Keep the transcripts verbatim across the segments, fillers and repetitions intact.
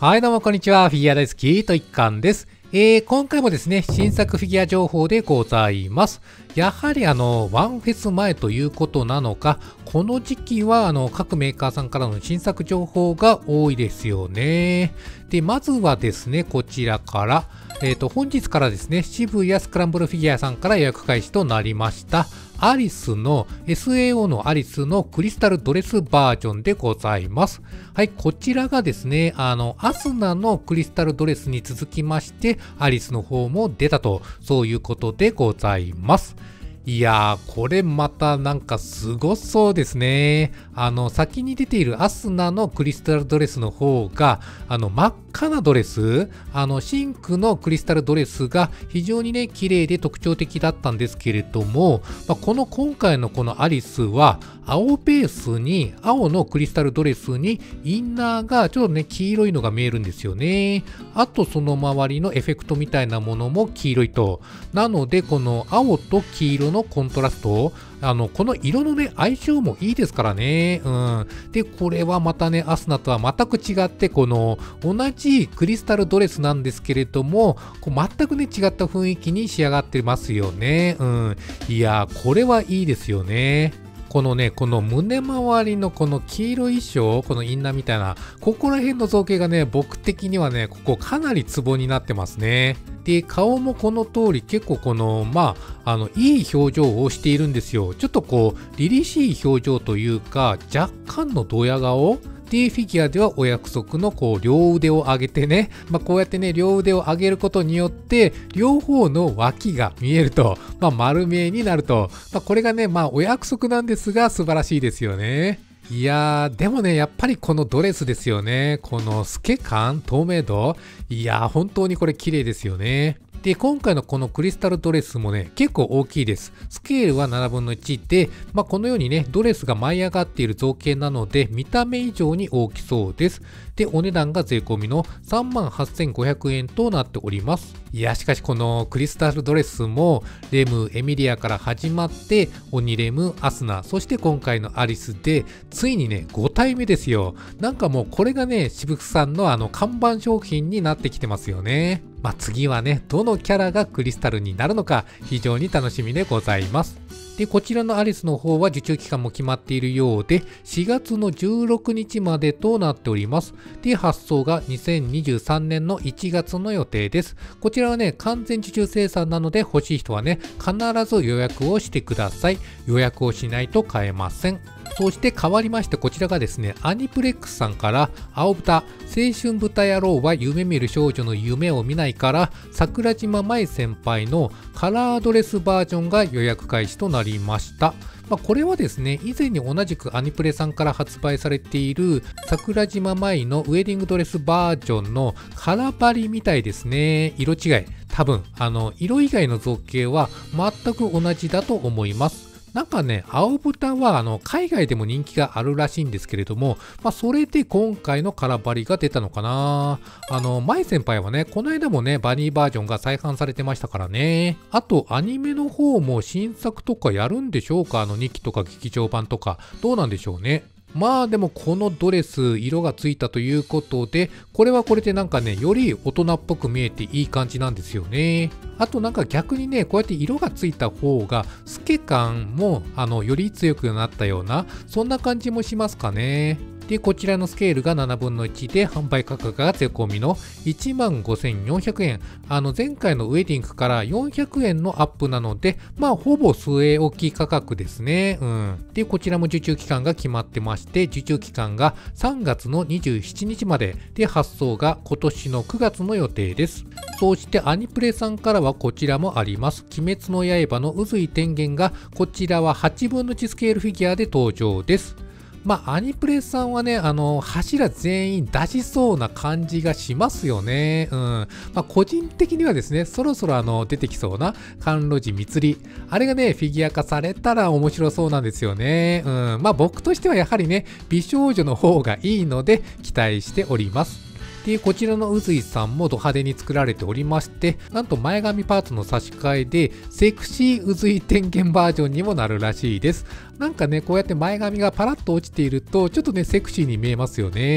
はい、どうもこんにちは。フィギュア大好きと一貫です。えー、今回もですね、新作フィギュア情報でございます。やはりあの、ワンフェス前ということなのか、この時期はあの、各メーカーさんからの新作情報が多いですよね。で、まずはですね、こちらから、えっと、本日からですね、渋谷スクランブルフィギュアさんから予約開始となりました。アリスの エスエーオー のアリスのクリスタルドレスバージョンでございます。はい、こちらがですね、あの、アスナのクリスタルドレスに続きまして、アリスの方も出たと、そういうことでございます。いやー、これまたなんかすごそうですね。あの、先に出ているアスナのクリスタルドレスの方が、あの、真っ赤なドレス、あの、シンクのクリスタルドレスが非常にね、綺麗で特徴的だったんですけれども、まあ、この今回のこのアリスは、青ベースに、青のクリスタルドレスに、インナーがちょっとね、黄色いのが見えるんですよね。あと、その周りのエフェクトみたいなものも黄色いと。なので、この青と黄色のコントラスト、あの、この色のね、相性もいいですからね。うん。で、これはまたね、アスナとは全く違って、この、同じクリスタルドレスなんですけれども、こう全くね、違った雰囲気に仕上がってますよね。うん。いやー、これはいいですよね。このね、この胸周りのこの黄色い衣装、このインナーみたいな、ここら辺の造形がね、僕的にはね、ここかなりツボになってますね。で、顔もこの通り結構この、まあ、あの、いい表情をしているんですよ。ちょっとこう、凛々しい表情というか、若干のドヤ顔で、フィギュアではお約束のこう両腕を上げてね、まあ、こうやってね、両腕を上げることによって、両方の脇が見えると、まあ、丸見えになると、まあ、これがね、まあ、お約束なんですが、素晴らしいですよね。いやー、でもね、やっぱりこのドレスですよね。この透け感、透明度。いやー、本当にこれ綺麗ですよね。で、今回のこのクリスタルドレスもね、結構大きいです。スケールはななぶんのいちで、まあ、このようにね、ドレスが舞い上がっている造形なので、見た目以上に大きそうです。で、お値段が税込みの さんまんはっせんごひゃくえんとなっております。いや、しかしこのクリスタルドレスも、レム、エミリアから始まって、オニレム、アスナ、そして今回のアリスで、ついにね、ごたいめですよ。なんかもうこれがね、渋谷さんのあの看板商品になってきてますよね。まあ、次はね、どのキャラがクリスタルになるのか非常に楽しみでございます。で、こちらのアリスの方は受注期間も決まっているようで、しがつのじゅうろくにちまでとなっております。で、発送がにせんにじゅうさんねんのいちがつの予定です。こちらはね、完全受注生産なので欲しい人はね、必ず予約をしてください。予約をしないと買えません。そして変わりましてこちらがですね、アニプレックスさんから青豚、青春豚野郎は夢見る少女の夢を見ないから桜島舞先輩のカラードレスバージョンが予約開始となりました。まあ、これはですね、以前に同じくアニプレさんから発売されている桜島舞のウェディングドレスバージョンのカラバリみたいですね。色違い。多分、あの、色以外の造形は全く同じだと思います。なんかね、青豚はあの海外でも人気があるらしいんですけれども、まあそれで今回のカラバリが出たのかな。あの、舞先輩はね、この間もね、バニーバージョンが再販されてましたからね。あと、アニメの方も新作とかやるんでしょうか？あのにきとか劇場版とか、どうなんでしょうね。まあでもこのドレス色がついたということで、これはこれでなんかね、より大人っぽく見えていい感じなんですよね。あとなんか逆にね、こうやって色がついた方が透け感もあのより強くなったような、そんな感じもしますかね。で、こちらのスケールがななぶんのいちで販売価格が税込みの いちまんごせんよんひゃくえん。あの前回のウェディングからよんひゃくえんのアップなので、まあほぼ据え置き価格ですね。うん。で、こちらも受注期間が決まってまして、受注期間がさんがつのにじゅうしちにちまで、で、発送が今年のくがつの予定です。そしてアニプレさんからはこちらもあります。鬼滅の刃の宇髄天元が、こちらははちぶんのいちスケールフィギュアで登場です。まあ、アニプレさんはね、あの、柱全員出しそうな感じがしますよね。うん。まあ、個人的にはですね、そろそろあの、出てきそうな、甘露寺蜜り。あれがね、フィギュア化されたら面白そうなんですよね。うん。まあ、僕としてはやはりね、美少女の方がいいので、期待しております。で、こちらの宇髄さんもド派手に作られておりまして、なんと前髪パーツの差し替えで、セクシー宇髄天元バージョンにもなるらしいです。なんかね、こうやって前髪がパラッと落ちていると、ちょっとね、セクシーに見えますよね。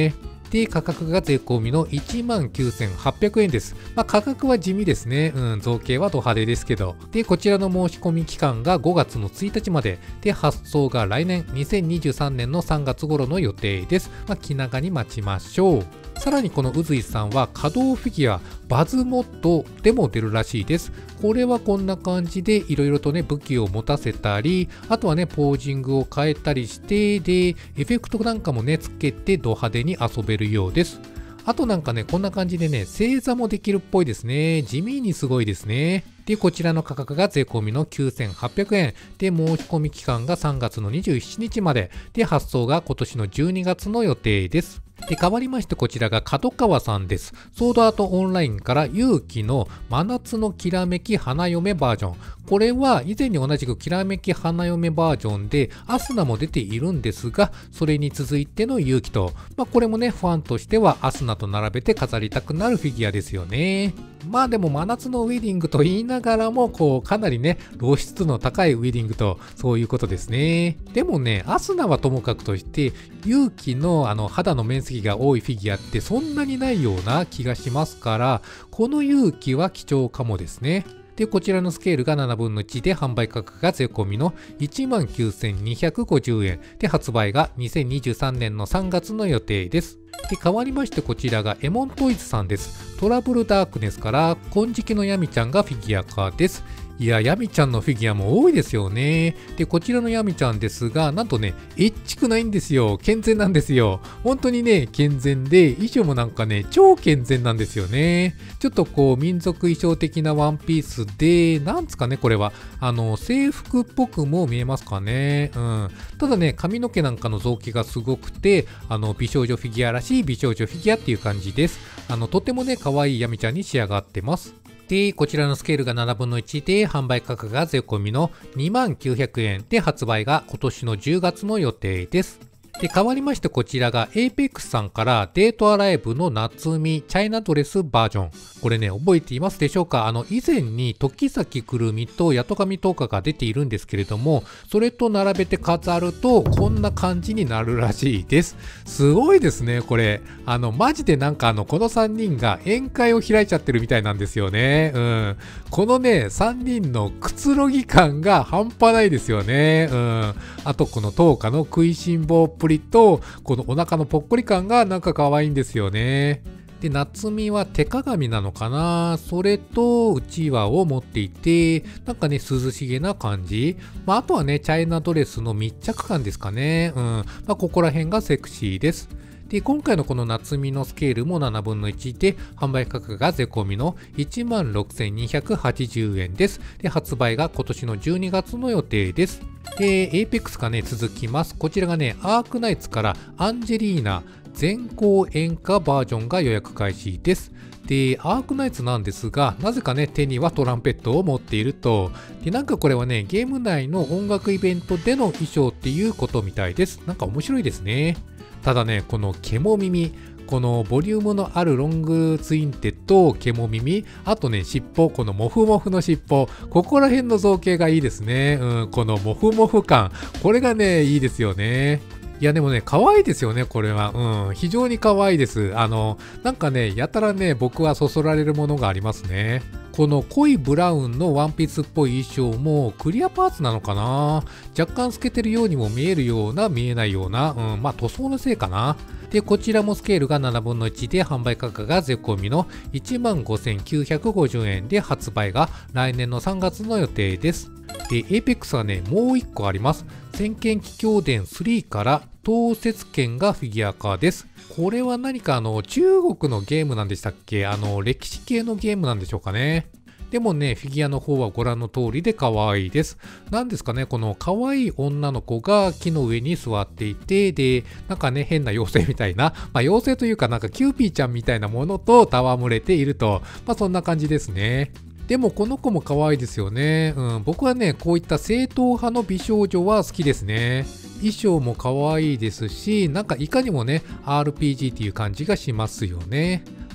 で、価格が税込みのいちまんきゅうせんはっぴゃくえんです。まあ、価格は地味ですね。うん、造形はド派手ですけど。で、こちらの申し込み期間がごがつのついたちまで。で、発送が来年にせんにじゅうさんねんのさんがつ頃の予定です。まあ、気長に待ちましょう。さらにこのうずいさんは稼働フィギュアバズモッドでも出るらしいです。これはこんな感じでいろいろとね武器を持たせたり、あとはねポージングを変えたりして、でエフェクトなんかもねつけてド派手に遊べるようです。あとなんかねこんな感じでね正座もできるっぽいですね。地味にすごいですね。で、こちらの価格が税込みのきゅうせんはっぴゃくえん。で、申し込み期間がさんがつのにじゅうしちにちまで。で、発送が今年のじゅうにがつの予定です。で、変わりましてこちらが角川さんです。ソードアートオンラインから勇気の真夏のきらめき花嫁バージョン。これは以前に同じくきらめき花嫁バージョンでアスナも出ているんですが、それに続いての勇気と、まあこれもね、ファンとしてはアスナと並べて飾りたくなるフィギュアですよね。まあでも真夏のウェディングと言いながらも、こうかなりね、露出の高いウェディングとそういうことですね。でもね、アスナはともかくとして、勇気のあの肌の面積が多いフィギュアってそんなにないような気がしますから、この勇気は貴重かもですね。で、こちらのスケールがななぶんのいちで販売価格が税込みのいちまんきゅうせんにひゃくごじゅうえんで、発売がにせんにじゅうさんねんのさんがつの予定です。で、変わりましてこちらがエモントイズさんです。トラブルダークネスから金色のヤミちゃんがフィギュア化です。いや、ヤミちゃんのフィギュアも多いですよね。で、こちらのヤミちゃんですが、なんとね、エッチくないんですよ。健全なんですよ。本当にね、健全で、衣装もなんかね、超健全なんですよね。ちょっとこう、民族衣装的なワンピースで、なんつかね、これは、あの、制服っぽくも見えますかね。うん。ただね、髪の毛なんかの造形がすごくて、あの、美少女フィギュアらしい美少女フィギュアっていう感じです。あの、とてもね、可愛いヤミちゃんに仕上がってます。で、こちらのスケールがななぶんのいちで、販売価格が税込みのにまんきゅうひゃくえんで、発売が今年のじゅうがつの予定です。で、変わりましてこちらが エイペックス さんからデートアライブの夏海チャイナドレスバージョン。これね、覚えていますでしょうか？あの、以前に時崎くるみと八戸上十日が出ているんですけれども、それと並べて飾るとこんな感じになるらしいです。すごいですね、これ。あの、マジでなんかあの、このさんにんが宴会を開いちゃってるみたいなんですよね。うん。このね、さんにんのくつろぎ感が半端ないですよね。うん。あと、この十日の食いしん坊っぷりと、このお腹のぽっこり感がなんか可愛いんですよね。で、夏美は手鏡なのかな、それとうちわを持っていて、なんかね、涼しげな感じ。まあ、あとはね、チャイナドレスの密着感ですかね。うん。まあ、ここら辺がセクシーです。で、今回のこの夏美のスケールもななぶんのいちで、販売価格が税込みのいちまんろくせんにひゃくはちじゅうえんです。で、発売が今年のじゅうにがつの予定です。で、エイペックスがね、続きます。こちらがね、アークナイツからアンジェリーナ全校演歌バージョンが予約開始です。で、アークナイツなんですが、なぜかね、手にはトランペットを持っていると。で、なんかこれはね、ゲーム内の音楽イベントでの衣装っていうことみたいです。なんか面白いですね。ただね、この獣耳、このボリュームのあるロングツインテと獣耳、あとね、尻尾、このモフモフの尻尾、ここら辺の造形がいいですね。うん、このモフモフ感、これがね、いいですよね。いやでもね、可愛いですよね、これは。うん、非常に可愛いです。あの、なんかね、やたらね、僕はそそられるものがありますね。この濃いブラウンのワンピースっぽい衣装もクリアパーツなのかな？若干透けてるようにも見えるような、見えないような、うん、まあ塗装のせいかな。で、こちらもスケールがななぶんのいちで販売価格が税込みのいちまんごせんきゅうひゃくごじゅうえんで、発売が来年のさんがつの予定です。で、エイペックスはね、もういっこあります。先見奇境伝スリーから東雪剣がフィギュア化です。これは何かあの中国のゲームなんでしたっけ？あの歴史系のゲームなんでしょうかね。でもね、フィギュアの方はご覧の通りで可愛いです。なんですかね、この可愛い女の子が木の上に座っていて、で、なんかね、変な妖精みたいな、まあ妖精というかなんかキューピーちゃんみたいなものと戯れていると、まあそんな感じですね。でもこの子も可愛いですよね。うん、僕はね、こういった正統派の美少女は好きですね。衣装も可愛いですし、なんかいかにもね、アールピージー っていう感じがしますよね。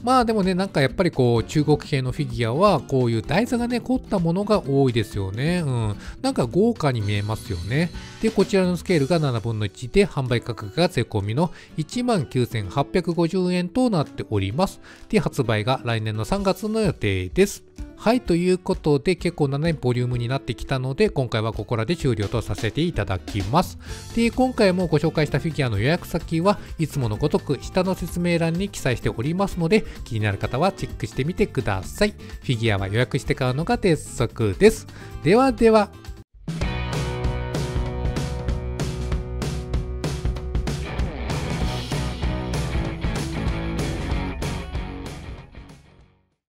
まあでもね、なんかやっぱりこう、中国系のフィギュアは、こういう台座がね、凝ったものが多いですよね。うん。なんか豪華に見えますよね。で、こちらのスケールがななぶんのいちで、販売価格が税込みの いちまんきゅうせんはっぴゃくごじゅうえんとなっております。で、発売が来年のさんがつの予定です。はい、ということで結構なね、ボリュームになってきたので、今回はここらで終了とさせていただきます。で、今回もご紹介したフィギュアの予約先はいつものごとく下の説明欄に記載しておりますので、気になる方はチェックしてみてください。フィギュアは予約して買うのが鉄則です。ではでは。